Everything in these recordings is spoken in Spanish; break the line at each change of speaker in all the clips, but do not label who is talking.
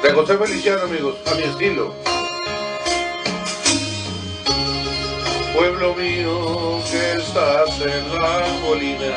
De José Feliciano, amigos, a mi estilo. Pueblo mío que estás en la colina,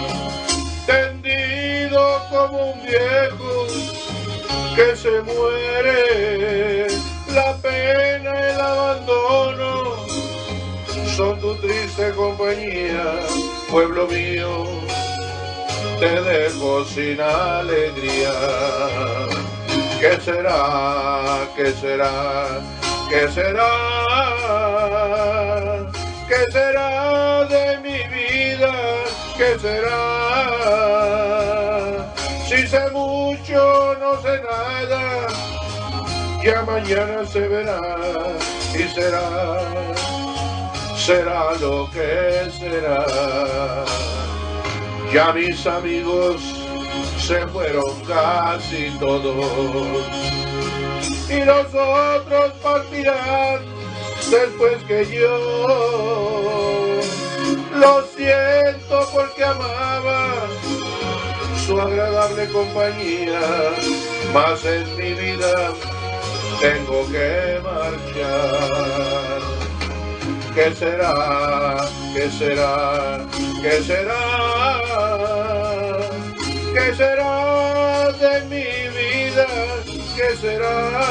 tendido como un viejo que se muere, la pena y el abandono son tu triste compañía. Pueblo mío, te dejo sin alegría. ¿Qué será? ¿Qué será? ¿Qué será? ¿Qué será de mi vida? ¿Qué será? Si sé mucho, no sé nada, ya mañana se verá y será lo que será. Ya mis amigos se fueron casi todos y los otros partirán después que yo. Lo siento porque amaba su agradable compañía, mas en mi vida tengo que marchar. ¿Qué será? ¿Qué será? ¿Qué será? ¿Qué será de mi vida? ¿Qué será?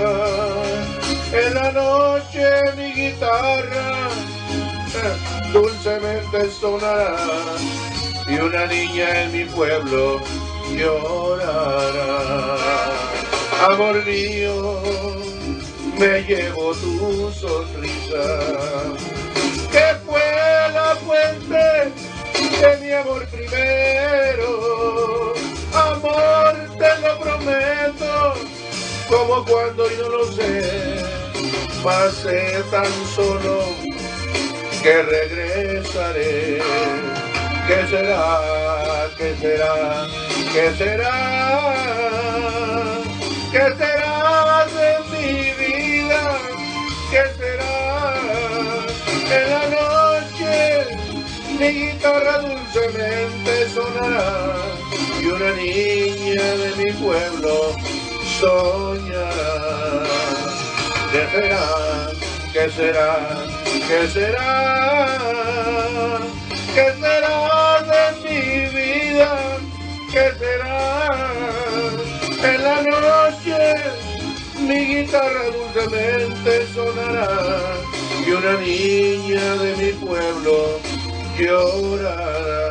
En la noche mi guitarra dulcemente sonará y una niña en mi pueblo llorará. Amor mío, me llevo tu sonrisa, que fue la fuente de mi amor primero. Amor, te lo prometo, como cuando yo lo sé, pasé tan solo que regresaré. ¿Qué será? ¿Qué será? ¿Qué será? ¿Qué será de mi vida? ¿Qué será? En la noche mi guitarra dulcemente sonará y una niña de mi pueblo soñará. ¿Qué será? ¿Qué será? ¿Qué será? ¿Qué será de mi vida? ¿Qué será? En la noche mi guitarra dulcemente sonará y una niña de mi pueblo llorará.